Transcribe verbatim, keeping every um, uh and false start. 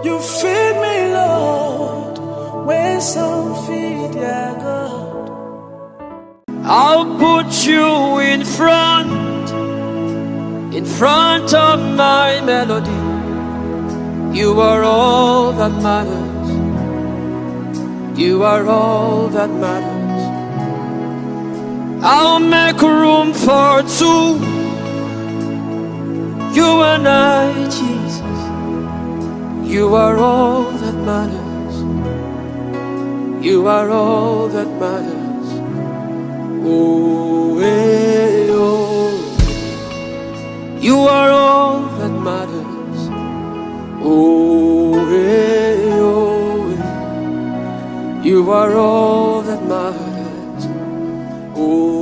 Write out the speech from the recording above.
You feed me, Lord, when some feed their God. I'll put you in front, in front of my melody. You are all that matters. You are all that matters. I'll make room for two, you and I, Jesus. You are all that matters. You are all that matters. Oh, hey, oh. You are all that matters. Oh, hey, oh, hey. You are all that matters. Oh.